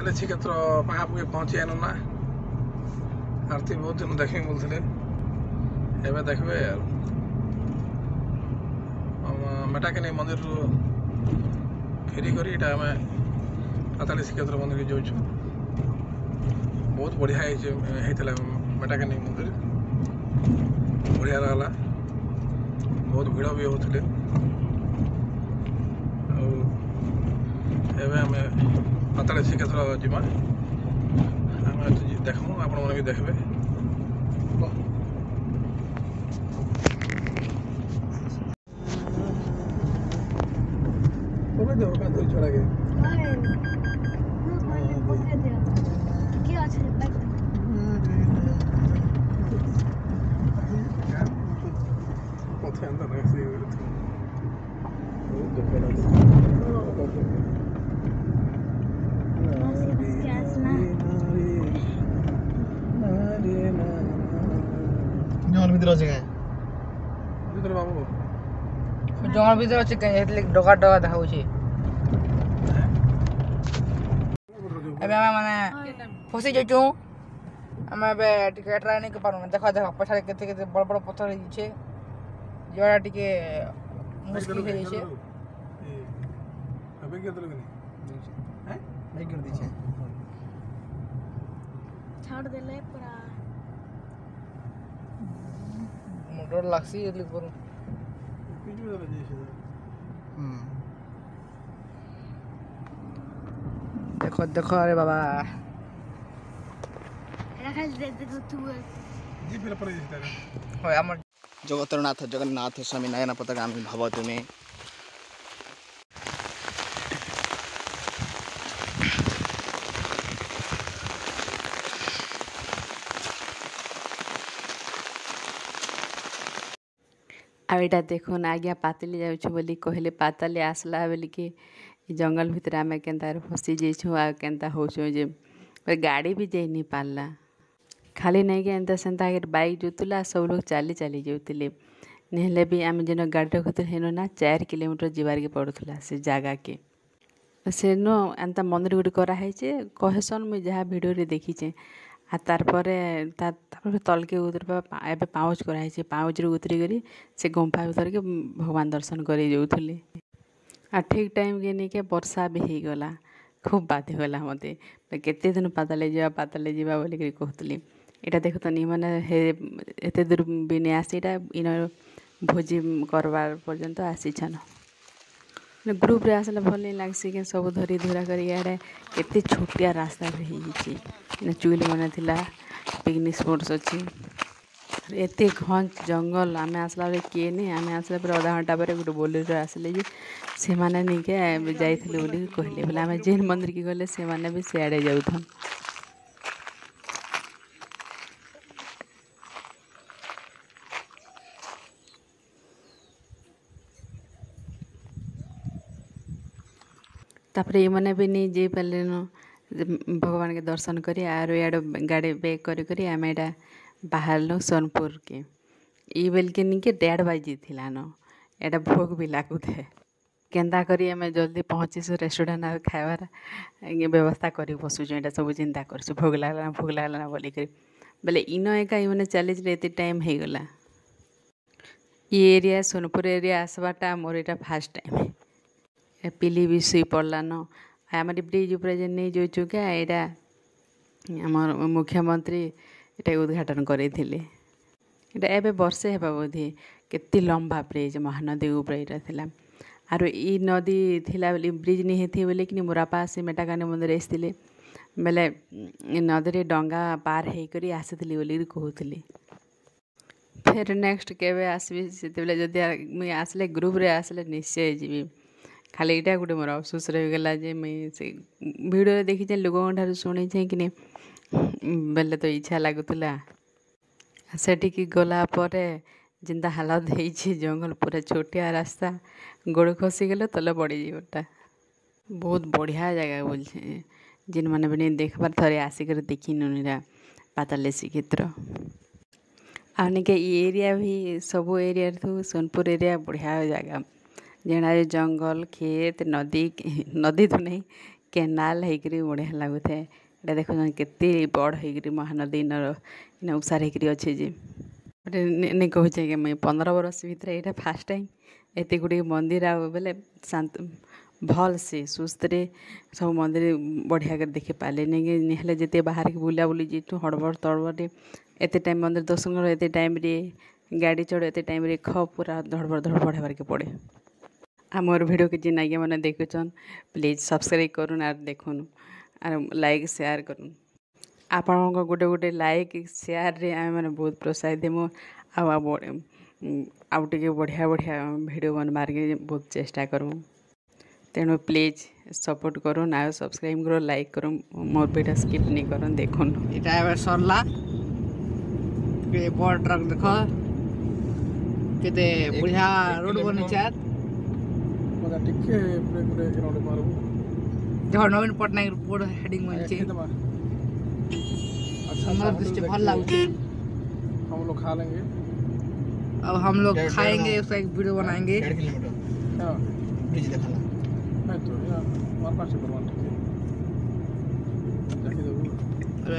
पाताली श्रीक्षेत्र पाखापाखि पहुँची आनु ना आरती बहुत दिन देखी बोलते एवं देखबे मेटाकिनी मंदिर फेरी करी इटा आम पाताली श्रीक्षेत्र मंदिर की जाऊँ बहुत बढ़िया होता मेटाकिनी मंदिर बढ़िया रहा बहुत भिड़ भी होते एवं आम पाताली श्रीक्षेत्र जीमा आम देखूँ आपण मैंने भी देखबे छड़ा के जंगल भीतर अच्छे भीतर बाबू जंगल भीतर अच्छे कहीं डगा डगा देखा माने फसी जाऊँ आम ट्राए नहीं कर पार देख देख पछाड़े के बड़ बड़ पत्थर हो जावा टे मुश्किल हो जाए छाड़ देले पूरा डर लागसी देखो देखो अरे बाबा जगतरनाथ जगन्नाथ स्वामी नयन पथगामी भव तुम्हें आईटा देखुन आज्ञा पातली जाऊँ बोली कहले पाताली आसला बोली कि जंगल भितर आम के फसी जाइछुँ आ केन्ता होछुँ जे गाड़ी भी जाई नहीं पारला खाली नहीं कि एंता सेंता बाइक जोतुला सब लोग चाली चाली जाऊले नहले भी आम जेन गाड़ी रखुल हेन ना 4 किलोमीटर जीवार के पड़ूला से जगह के सेन एंता मंदिर गुटी कराई कहसन मुझे जहाँ भिडियो देखीचे आ तार तलके उतर एवं पाउच कराई पाउच उतरी कर से गुंफा उतर के भगवान दर्शन कर जाऊे आ ठीक टाइम के नहीं के वर्षा भी हो गला खूब बाधिगला मत केते दिन पाताली जा बोलिक कहतली यहाँ देखुनी मैंने एत दूर भी नहीं आसी इन भोजी करवार पर्यंत आसीछन ग्रुप रे आसले भल नहीं लगसी कि सब धरी धुरा कर इे केते छोटिया रास्ता भी चुइल मन थिला पिकनिक स्पॉट्स अच्छी एत घंच जंगल आम आसला बेले किए नहीं आम आसला पर आधा घंटा पर गोटे बोलेरो आसले जे से माने नहीं के जाइथिले बोली कहले बोले आम जेन मंदिर की गले से माने भी सियाड़े जाउथन तापर ये मैंने भी नहीं जा पारे न भगवान के दर्शन करी आर इड गाड़ी बैक करी आम एटा बाहर सोनपुर के ये बेल के नहीं के 1:30 बजे थी न एटा भोग भी लगुए केन्ता करी आम जल्दी पहुँचीसु रेस्टोरेंट आ खाबार व्यवस्था कर बसुचु यहाँ सब चिंता कर भोग लगला बोलिक बोले इन एका मैंने चली एत टाइम हो गला ये एरिया सोनपुर एरिया आसवाटा मोर यहाँ फास्ट टाइम पिली भी शुई पड़ला न आम ब्रिज उपर जे नहीं जाऊँ क्या यहाँ आम मुख्यमंत्री ये उद्घाटन करते एवं वर्षे है बोधे केते लंबा ब्रिज महानदी ऊपर यहाँ थी आर ई नदी थिला ब्रिज नहीं होती बोले कि मोरापा से मेटाकानी मंदिर आसते बेले नदी डंगा पार होकर आसी बोली कहते फिर नेक्स्ट केवे आसबि से जदि आसले ग्रुप रे आसले निश्चय जीवी खाली यहाँ गोटे मोर अफसोस रहीगला जे मुझे से भिडियो देखी लोक शुणी कि बेले तो इच्छा लगुला सेठी गलापर जिंदा हालत हो जंगल पूरा छोटिया रास्ता गोड़ खसीगले तले पड़ीटा बहुत बढ़िया जगह बोलछे जिन मैंने भी नहीं देखबार थे आसिक देखी नुरा पाताली श्रीक्षेत्र आनिके एरिया भी सब एरिया सोनपुर एरिया बढ़िया जगह जेना जंगल खेत नदी नदी तो नहीं केनाल होकर बढ़िया लगुए एटा देख केते बड़ होकर महानदी इन उसार होकर अच्छे जे नहीं कहूँ कि मुझे 15 वर्ष भितर यहाँ फास्ट टाइम एत गुड़ मंदिर आए शांत भल से सुस्थ सब मंदिर बढ़िया कर देखी पारे नहीं जिते बाहर के बुला बुली जीतु हड़बड़ तड़बड़े एत टाइम मंदिर दर्शन कर एत टाइम गाड़ी चढ़ एत टाइम ख पूरा धड़बड़ धड़बड़ होबार के पड़े आमर वीडियो के जिन आज्ञा मैंने देखुन प्लीज सब्सक्राइब करूँ आर देखुन आर लाइक शेयर करूँ आपण गोटे गोटे लाइक शेयर रे आम मैंने बहुत प्रोत्साहित देमु आउ टे बढ़िया बढ़िया वीडियो बनबार के बहुत चेष्टा करूँ तेणु प्लीज सपोर्ट करूँ आ सब्सक्राइब करो लाइक करूँ मोर वीडियो स्किप नहीं करूँ देखुन इटा सरला के बड़ ट्रक देख केते बढ़िया रोड बनी चार मजा टिके ब्रेक ब्रेक रोड मारू जो नवीन पटनायक रोड हेडिंग बनी अच्छा सुंदर दृश्य भल लागुचे हम लोग खा लेंगे अब हम लोग खाएंगे उसका एक वीडियो बनाएंगे 1.5 किलोमीटर हाँ ब्रिज देखा मैं तो यार हमारे पास से करवा टिके जाके दो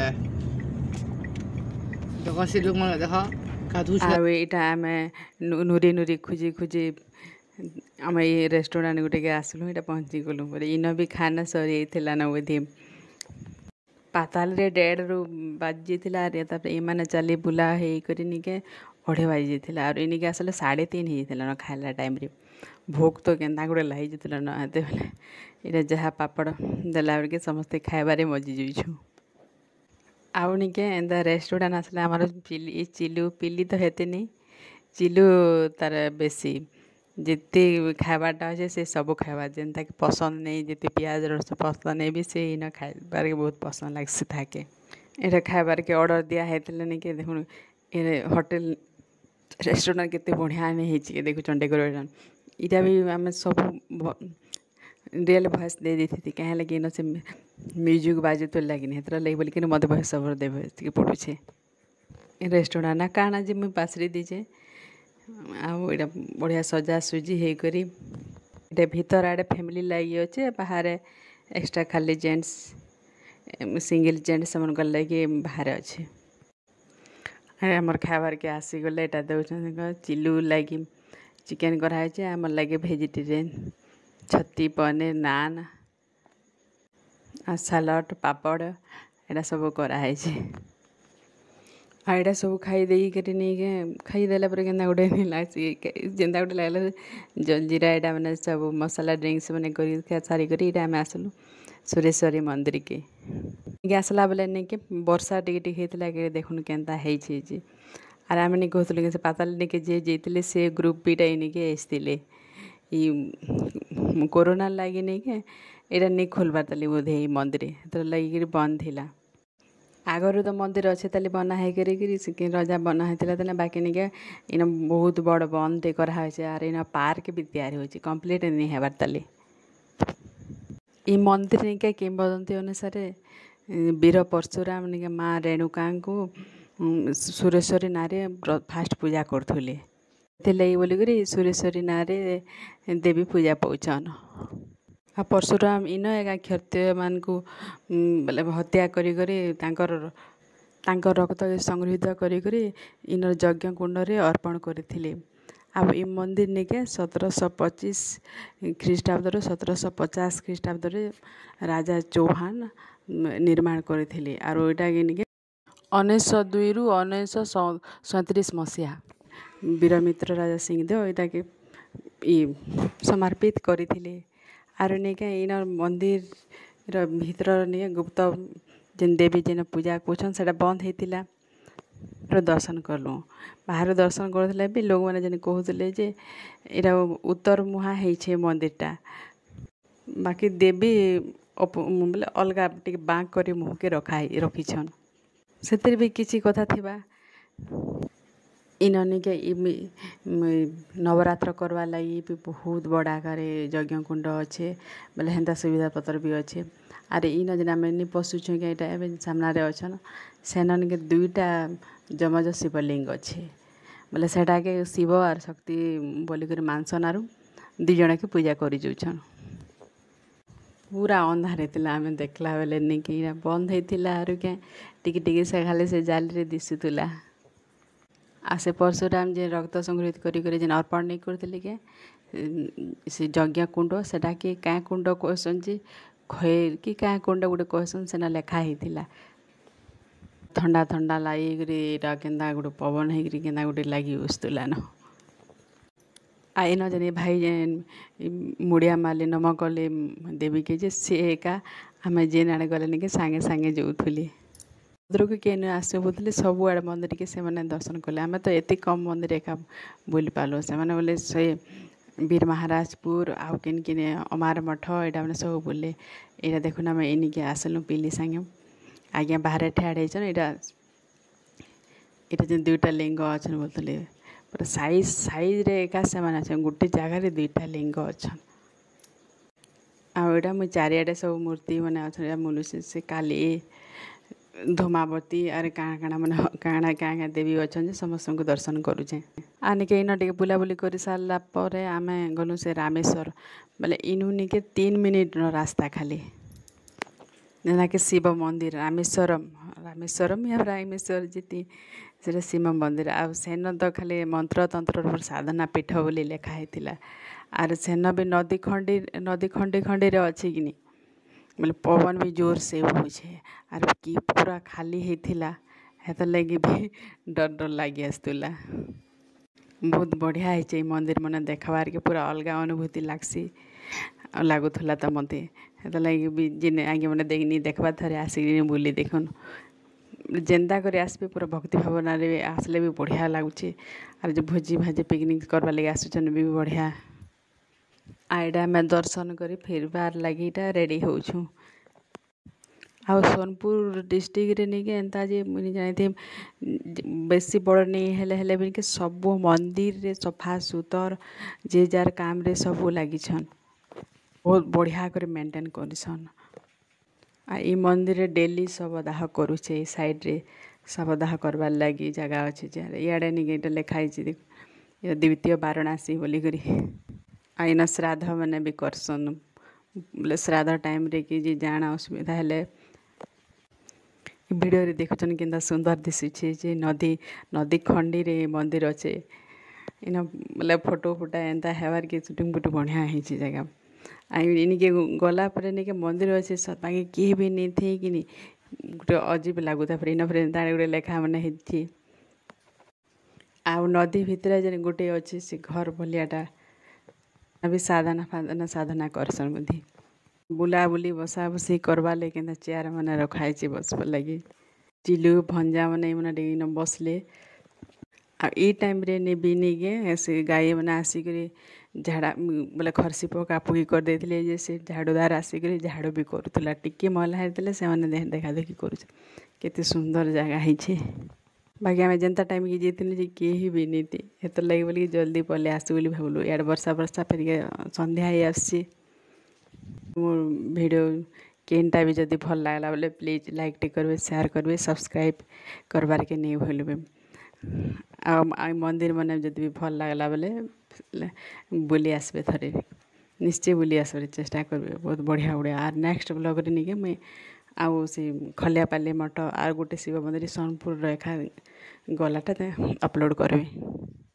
देखो से लोग मन देखो कादू आटा आम नुरी नुरी खोजी खोजी आम ये रेस्टोरेंट गुटे के आसलु यहाँ पहुँची गलु इन भी खाना सरी ना बोधे पाताल रे 1:30 रु बाजी ये चली बुला होके 2:30 बाजी जाता और इनके आसले 3:30 होता खाला टाइम रे भोग तो केन्ता गुड़े लगी जाता न ये बेले यहाँ जहाँ पापड़ देला बेल समस्ते खाइबारे मजी जाइछु आउ निके एंता रेस्टोरेंट आसला आमर पिली चिलू पिली तो हेते नहीं चिलू तार बेसी जिते खावाटा अच्छे से सब खावा जेनता कि पसंद नहीं जिते प्याज रस पसंद नहीं भी से इन खाइबार के बहुत पसंद लग्सी थाके यहाँ खाइबार के ऑर्डर दिया है नहीं कि देखुन ये होटेल रेस्टोरेंट केते बढ़िया नहीं है देखुन डेकोरेशन इटा भी आम सब रियल भॉइस दे दी थी कहीं लगे इन से म्यूजिक बाजू तो लगे हेतर लगे बोलिक मत भॉइस सब देवे पड़ुछे रेस्टोरेंट ना काना जी मुझे पासरी दीजे आटा बढ़िया सजा सुजी होकर ये भीतर आड़े फैमिली लगी अच्छे बाहर एक्स्ट्रा खाली जेंट्स सिंगल जेंट्स मन लगे बाहर अच्छे आमर खाबार के आसीगले यहाँ दौरान चिलू लगी चिकेन कराई आम लगे वेजिटेरियन छत्ती पनीर नान सलाड पापड़ यहाँ सब कराई यहाँ सब खाई नहीं खाईदेला के गोटे नहीं लगे जेनता गोटे लगे जलजीरा यहाँ मैंने सब मसाला ड्रिंक्स मैंने कर सारिक आम आसलु सुरेश्वरी मंदिर के आसला बेले नहीं कि वर्षा टिके होता कि देखुन केन्ता होती आर आम नहीं कहते कि पाताल निके जे जाते से ग्रुप बीटा इनके आसते कोरोना लगे नहीं कि यहाँ नहीं खोलबार ताली बोधे मंदिर तो लगे बंद थी आगर तो मंदिर अच्छे ताली बना है रजा बना होता बाकी नहीं इन बहुत बड़ बंद कराई आर इन पार्क भी तैयारी हो कम्प्लीट नहीं होबार ताली ये मंदिर नहीं किंवदंती अनुसार वीर परशुराम नहीं माँ रेणुका को सुरेश्वरी ना फास्ट पूजा करुले बोलिक सुरेश्वरी ना देवी पूजा पाचन आ परशुराम इन एका क्षत्रिय मान को बोले हत्या कर रक्त संगृहित कर इन यज्ञ कुंड रे अर्पण करथिले अब ये मंदिर निके 1725 ख्रीष्टाब्द 1750 ख्रीष्टाब्द राजा चौहान निर्माण करथिले आर एटा निके 1902 रु 1937 मसीहा वीरमित्र राजा सिंहदेव यहाँ के समर्पित करथिले आर नहीं इन मंदिर भीतर नहीं गुप्त जेन देवी जेन पूजा कौन से बंद होता दर्शन कलु बाहर दर्शन करते भी लोग मैंने जेन कहते जे यहाँ उत्तर मुहा है मंदिरटा बाकी देवी बोले अलग टे बाँक कर मुँह के रखीछन से भी किसी कथा थिबा इन्होंने के नवरात्र करवा लगी भी बहुत बड़ा आकार यज्ञ कुंड अच्छे बोले हेन्ता सुविधा पत्र भी अच्छे आर इन जेन आम नहीं पशुछे यहाँ सामने अच्छन सेन के 2टा जमज शिवलिंग अच्छे बोले सेटा के शिव और शक्ति बोलिक मानसनारू 2 जन के पूजा कर पूरा अंधार होता आम देखला बेले नहीं कि बंद होता आर क्या टिके से खाली से जाली दिशुला आ से परशुराम जे रक्त संग्रहित करी जेन अर्पण नहीं करते क्या से यज्ञ कुंड सेटा कि क्या कुंड कहसन जे खैर कि क्या कुंड गोटे कहसन सेना लेखा होता ठंडा ठंडा लगे केन्दा गोटे पवन होकर केन्दा गोटे लगी उस्तुला न आईन जन भाई जेन मुड़िया माली नम कले देवी के जे सी एका आम जेन आड़े गले निके सांगे सांगे जाऊली मंदिर को किए आसो बोलते सब आड़े मंदिर के से दर्शन कले आम तो एत कम मंदिर एका बुली पालु से बोले से वीर महाराजपुर आउ किन किन अमार मठ यहाँ मैंने सब बुले यहाँ देखुन आम इनिके आसलु पिली सांगे आज्ञा बाहर ठेड़ होन यहाँ जो दुईटा लिंग अच्छा बोलते पूरा साइज साइज रे एका से गोटे जगार दुईटा लिंग अच्छा आटा मुझे चारिआडे सब मूर्ति मैंने अच्छा मुलुसी से काली धूमावती आर काଣା काଣା मैंने काଣା क्या देवी अच्छा समस्त को दर्शन करुचे आनिके इन टे बुलाबुली कर सारापर आम गलु से रामेश्वर बोले इनु निके 3 मिनिट रास्ता खाली जेनाकि शिव मंदिर रामेश्वरम रामेश्वरम या रामेश्वर जीती से शिव मंदिर आ सेन तो खाली मंत्र तंत्र साधना पीठ बोली लेखा होता आर सेन भी नदी खंडी खंडी अच्छी कि बोले पवन भी जोर से होछे आर कि पूरा खाली होता हेत लगी भी डर डर लगी आसुला बहुत बढ़िया है मंदिर मैंने देखबार के पूरा अलग अनुभूति लागसी लगुला तो मत हेत लगी भी जिन आगे मैंने देखनी देखबा थे आसिक बुली देखुन जेन्दा कर आसबे पूरा भक्ति भावना रे आसले भी बढ़िया लगुच आर जो भोजी भाजी पिकनिक करवा लगे आसुचन भी बढ़िया आईटा आम दर्शन कर फिर बार लगे रेडी होछू आ सोनपुर डिस्ट्रिक्ट नहीं कि एंता जे मुझे जानी बेसी बड़ नहीं हेले भी के सब मंदिर रे सफा सुतर जे जार काम रे सब लगी बहुत बढ़िया कर मेंटेन करसन आ ई मंदिर डेली शवदाह करुचे साइड रे शवदाह करवार लगी जगह अच्छे इे नहीं कि लिखाई द्वितीय वाराणसी बोली करी आईन श्राद्ध मैंने भी करसन बोले श्राद्ध टाइम रे कि जे जाण असुविधा हेले वीडियो रे देखुचन केनता सुंदर दिशुचे जे नदी नदी खंडी रे मंदिर अच्छे इन बोले फोटो फुटा एंता हेबार के शूटिंग बुट बढ़िया है जगह इनके गला पर नहीं मंदिर अच्छे बाकी किए भी नहीं थे कि गोटे अजीब लगुता फिर इन फिर गोटे लेखा मैंने आउ नदी भितर जे गोटे अच्छे से घर भलियाटा भी साधना साधना करसन बुद्धि बुलाबुली बसा बसी करवा ले के चेयर मैंने रखाई बसबार लगे चिलु भंजा मैंने मैंने बसले आ टाइम रे ने भी नहीं गे से गाई मैंने आसिक झाड़ा बोले खरसी पका पुकी कर देथिले जे से झाड़ूदार आसिक झाड़ू भी करूला टिके मैला होते से देखा देखी करते सुंदर जगह है बाकी आम जेनता टाइम की जाइलु जे केही भी नहीं थी हेत लगे बोल जल्दी पले आसु बोली भावलु यार वर्षा वर्षा फिर संध्या ही आसी मोर वीडियो केनटा भी जदि भल लगला बोले प्लीज लाइक टे करबे शेयर करबे सब्सक्राइब करबार के नहीं भूलबे आ मंदिर मैंने जदि भी भल लगला बोले बुली आसबे थरे निश्चय बुली आसबार चेष्टा करबे बहुत बढ़िया बढ़िया आर नेक्स्ट ब्लॉग रे नहीं मुई आउ से खलियापाली मठ आर गोटे शिव मंदिर सोनपुर रेखा गलाटा अपलोड करबे।